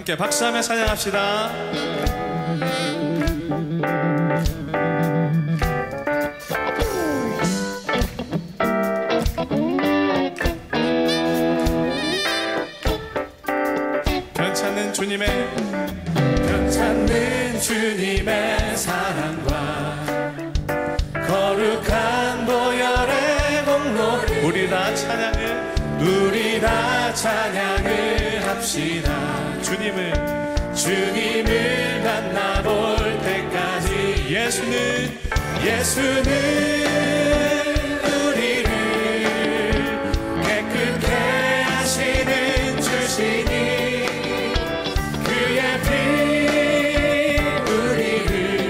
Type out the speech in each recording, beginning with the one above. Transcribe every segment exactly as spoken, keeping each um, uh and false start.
함께 박수하며 찬양합시다. 변찮는 주님의 변찮는 주님의 사랑과 거룩한 보혈의 공로, 우리 다 찬양을 우리 다 찬양을 합시다. 주님을 주님을 만나볼 때까지 예수는 예수는 우리를 깨끗게 하시는 주시니 그의 피 우리를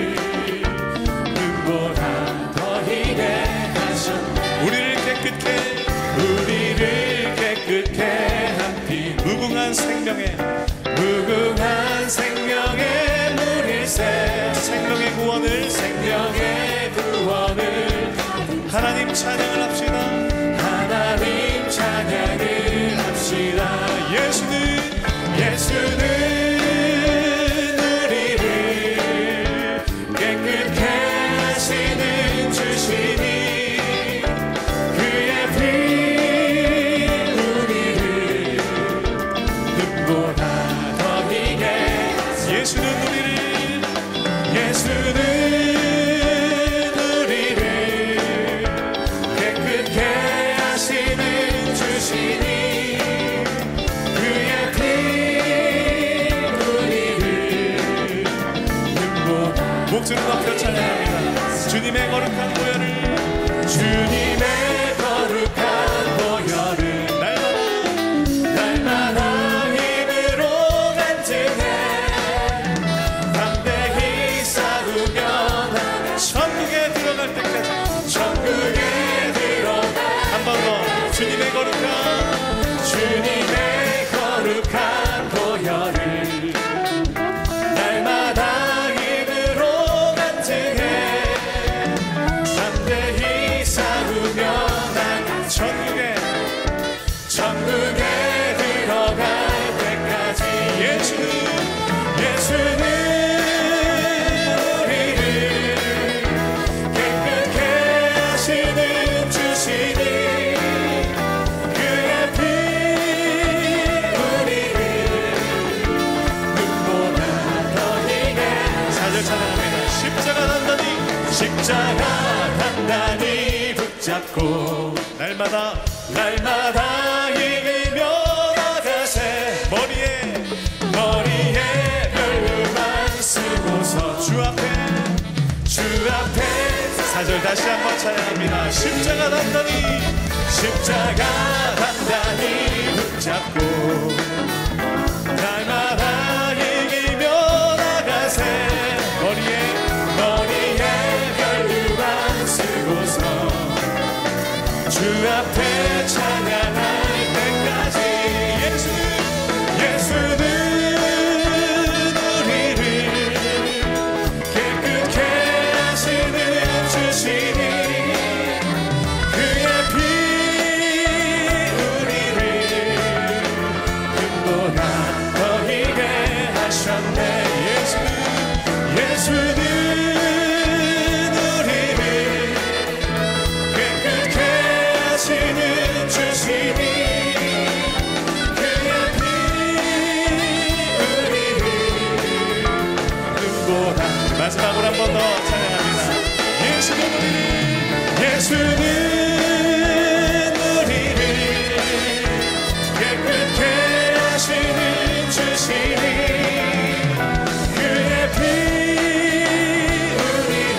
눈보다 더 희게 하셨네. 우리를 깨끗게 우리를 깨끗게 한 피, 무궁한 생명의 무궁한 생명의 물일새, 생명의 구원을 생명의 구원을 하나님 찬양을 합시다. 하나님 찬양을 합시다. 예수는 예수는 우리를 깨끗게 하시는 주시니 그의 피 예수는 우리를 예수는 우리를 깨끗게 하시는 주시니 그의 피 우리를 눈보다 목소리 높여 찬양합니다. 주님의 거룩한 보혈을 주님의 거룩한 보혈을 날마다 날마다 천국에 들어가 한 번 더 주님의 거룩한 주님의 거룩한 보혈을 날마다 입으로 간증해 담대히 싸우며 나가 천국에 천국에 들어갈 때까지 예수는 예수는 십자가 단단히 붙잡고 날마다 날마다 이기며 나가세. 머리에 머리에 별루만 쓰고서 주 앞에 주 앞에 사절 다시 한번 찬양합니다. 십자가 단단히 십자가 단단히 붙잡고 날마다 이기며 나가세. 머리에 머리에 별루만 쓰고서 주 앞에 찬양할 때까지 예수는 예수는 우리를 깨끗게 하시는 주시니 그의 피 우리를 눈보다 더 희게 하셨네. 예수는 예수는 주시니 그의 피 우리를 눈보다 마지막으로 한 번 더 찬양합니다. 예수는 우리를 예수는 우리를 깨끗게 하시는 주시니 그의 피 우리를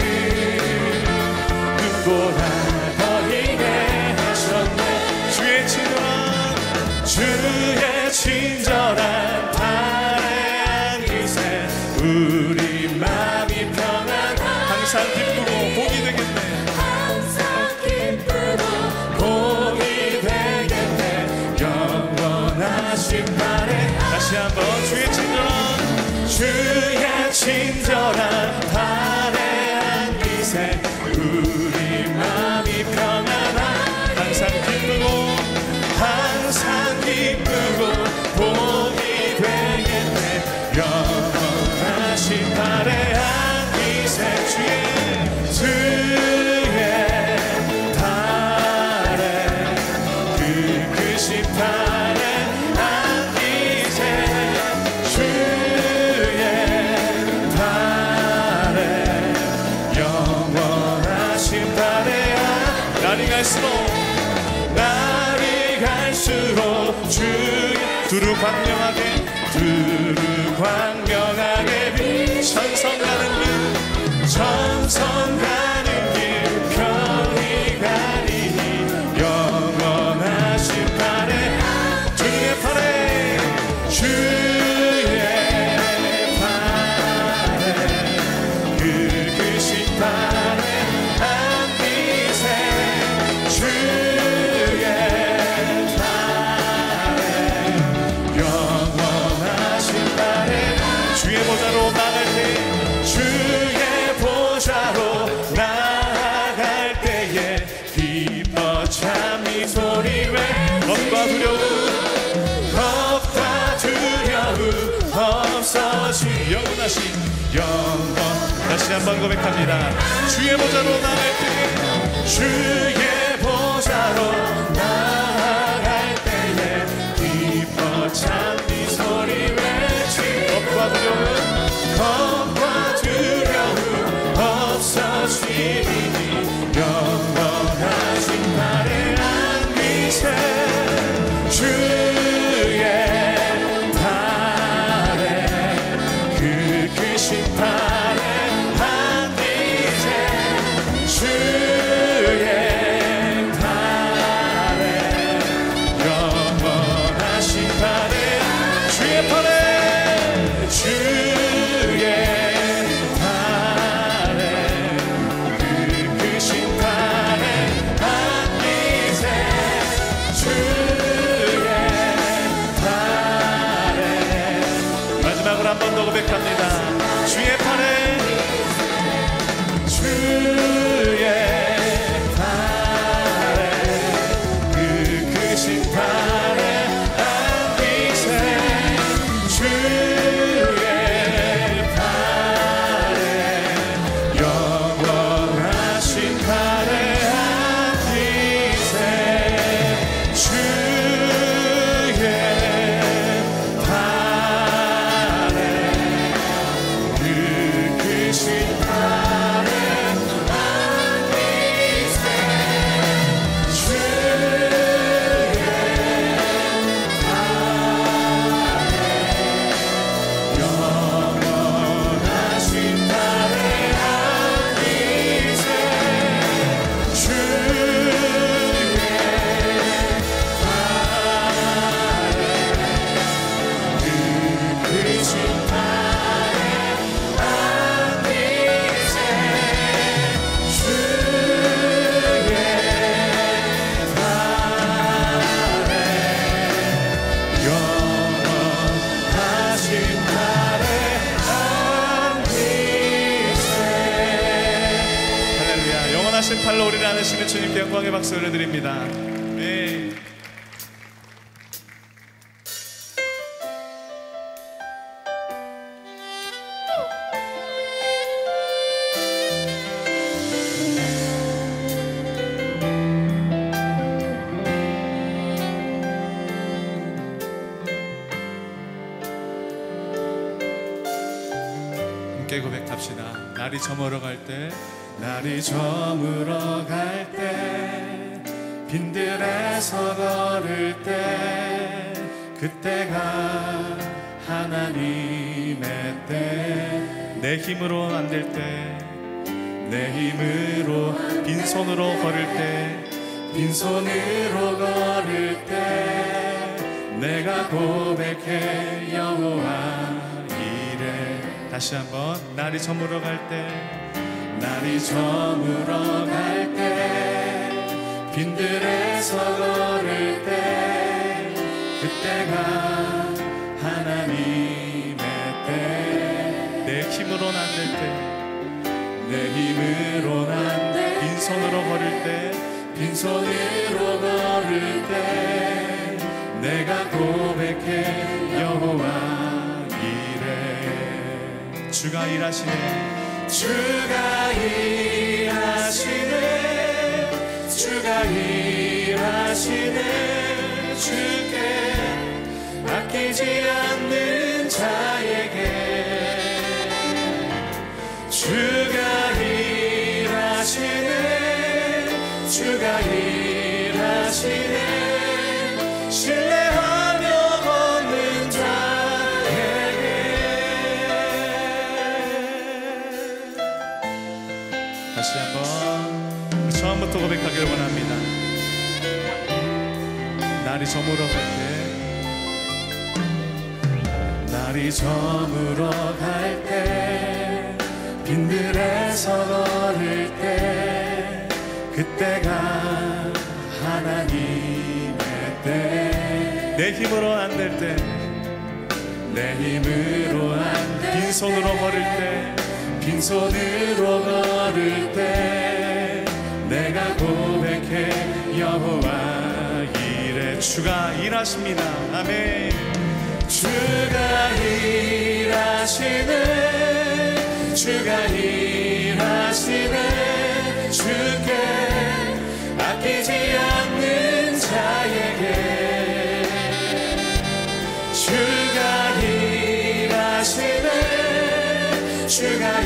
눈보다 주의 친절한 발의 기세 우리 마음이 평안 항상 기쁘고 복이 되겠네. 항상 기쁘고 복이 되겠네. 영원하신 발에 다시 한번 주의 친절한 주의 친절한 발의 기세 우리 마음이 평안한 항상 기쁘고 항상 기쁘고 복 갈수록 날이 갈수록 주의 두루 광명하게 두루 광명하게 빛 천성 가는 길 천성 가는 길 편히 가리니 영원하신 팔에 주의 팔에 주의 팔에 그 크신 팔에 안기세 주의 팔에 영원하신 팔에 주의 보좌로 나갈 때 주의 보좌로 나갈 때에 기뻐 참이 소리 왜 겁과 두려움 겁과 두려움 없어지 영원하신 영원 다시 한번 고백합니다. 주의 보좌로 나갈 때 주의 보좌로 나갈 때에 기뻐 참이 소리 외치 겁과 두려움 겁과 두려움 없어지니 영원하신 팔에 안기세 주의 팔에 그 크신 팔에 안기세 주의 팔에 영원하신 팔에 주의 팔에 주의 팔에 그 크신 팔에 안기세 주의 팔에 마지막으로 한 번 더 고백합니다. 주의 팔에 주의 팔에 그 크신 팔에 안기세 주의 팔에 영원하신 팔에 안기세 주의 팔에 그 크신 팔에 안기세 영원하신 팔로 우리를 안으시는 주님께 영광의 박수 올려드립니다. 네. 함께 고백합시다. 날이 저물어 갈 때 날이 저물어 갈 때 빈들에서 걸을 때 그때가 하나님의 때 내 힘으로 안 될 때 내 힘으로 빈손으로 걸을 때 빈손으로 걸을 때 내가 고백해 여호와 이래. 다시 한번 날이 저물어 갈 때 날이 저물어 갈 때 빈들에서 걸을 때 그때가 하나님의 때 내 힘으로는 안 될 때 내 힘으로는 안 돼 빈손으로 걸을 때 빈손으로 걸을 때 내가 고백해 여호와 이래. 주가 일하시네 주가 일하시네 주가 일하시네 주께 아끼지 않는 자에게 주가 일하시네 주가 일하시네 신뢰하며 걷는 자에게. 다시 한번 처음부터 고백하기를 원합니다. 날이 저물어 갈 때, 날이 저물어 갈 때, 빈들에서 걸을 때, 그때가 하나님의 때. 내 힘으로 안 될 때, 내 힘으로 안 될 때, 빈손으로 걸을 때, 빈손으로 걸을 때, 내가 고백해 여호와 이래. 주가 일하십니다. 아멘. 주가 일하시네 주가 일하시네 주께 아끼지 않는 자에게. 주가 일하시네 주가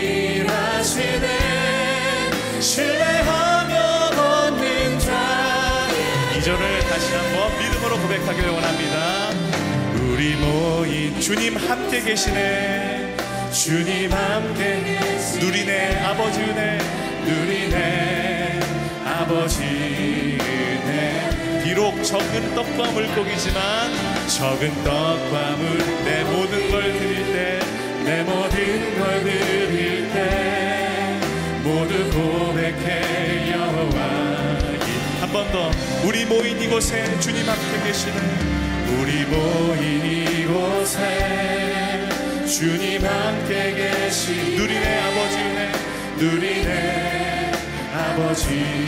일하시네 신뢰하며 걷는 자. 이 절을 다시 한번 믿음으로 고백하기를 원합니다. 우리 모인 주님 함께 계시네 주님 함께 누리네 아버지 은혜 누리네 아버지 은혜. 비록 적은 떡과 물고기지만 적은 떡과 물 내 모든 걸 드릴 때 내 모든 걸 드릴 때 모두 고백해 여호와. 한 번 더 우리 모인 이곳에 주님 함께 계시네 우리 모인 이곳에 주님 함께 계시. 누리네 아버지 은혜 누리네 아버지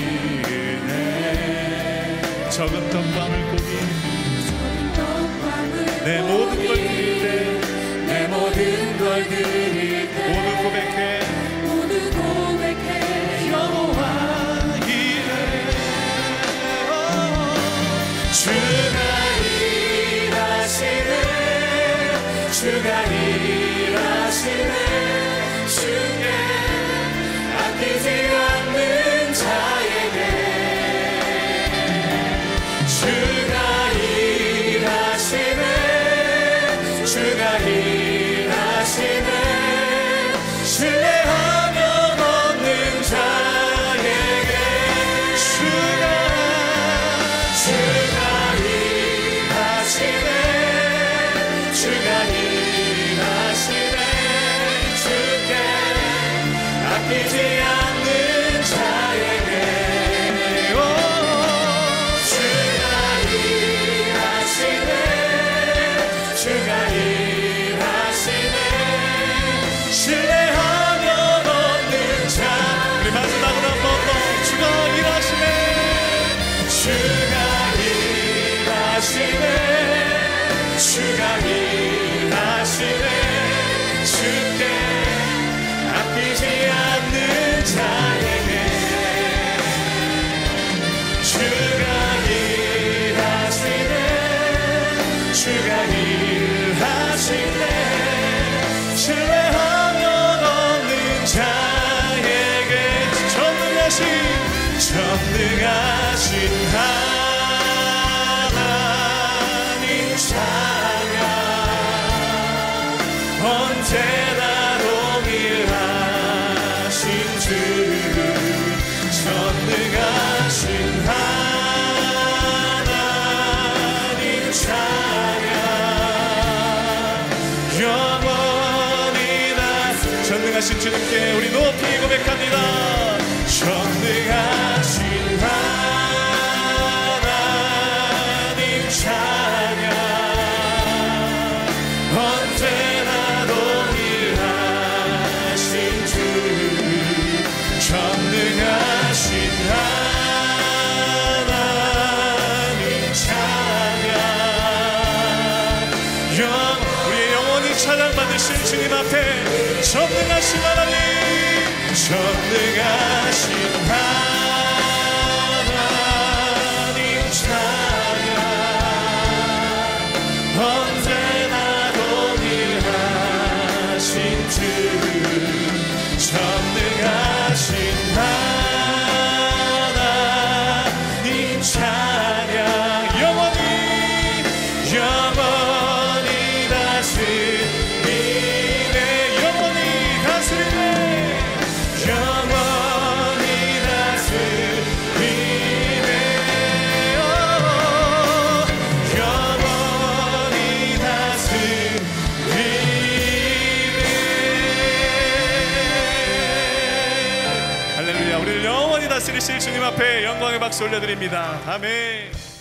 은혜. 적은 떡과 물고기 내 모든 걸 드릴 때 내 모든 걸 드릴 때 모두 고백해 모두 고백해 여호와 이래. 주가 주가 일하시네 주께 아끼지 않는 자에게. 주가 일하시네 주가 일하시네 신뢰하며 걷는 자에게. 주가 주가 일하시네 주가 일하시네 주께 아끼지 않는 자에게. 오, 주가 일하시네 주가 일하시네 신뢰하며 걷는 자. 우리 마지막으로 한 번 더 주가 일하시네 주가 일하시네 주가 일하시네 주께 아끼지 않는 자에게. 주가 일하시네 주가 일하시네 신뢰하며 걷는 자에게. 전능하신 전능하신 하나님 찬양 언제나 동일하신 주 전능하신 하나님 찬양 영원히 나. 전능하신 주님께 우리 높이 고백합니다. 전능하신 하나님 찬양 언제나 동일하신 주 전능하신 하나님 찬양 영 우리의 영원히 찬양받으실 주님 앞에 전능하신 하나님 전능하신 하나님 찬양 언제나 동일하신 주 전능하신 하나님 주님 앞에 영광의 박수 올려드립니다. 아멘.